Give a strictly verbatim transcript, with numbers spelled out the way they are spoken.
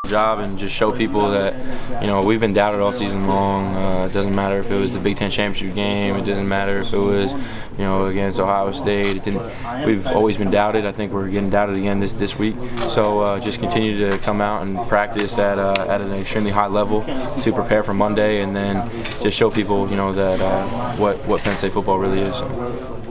job and just show people that, you know, we've been doubted all season long. Uh, it doesn't matter if it was the Big Ten championship game. It doesn't matter if it was, you know, against Ohio State. It didn't. We've always been doubted. I think we're getting doubted again this this week. So uh, just continue to come out and practice at uh, at an extremely high level to prepare for Monday, and then just show people, you know, that uh, what what Penn State football really is.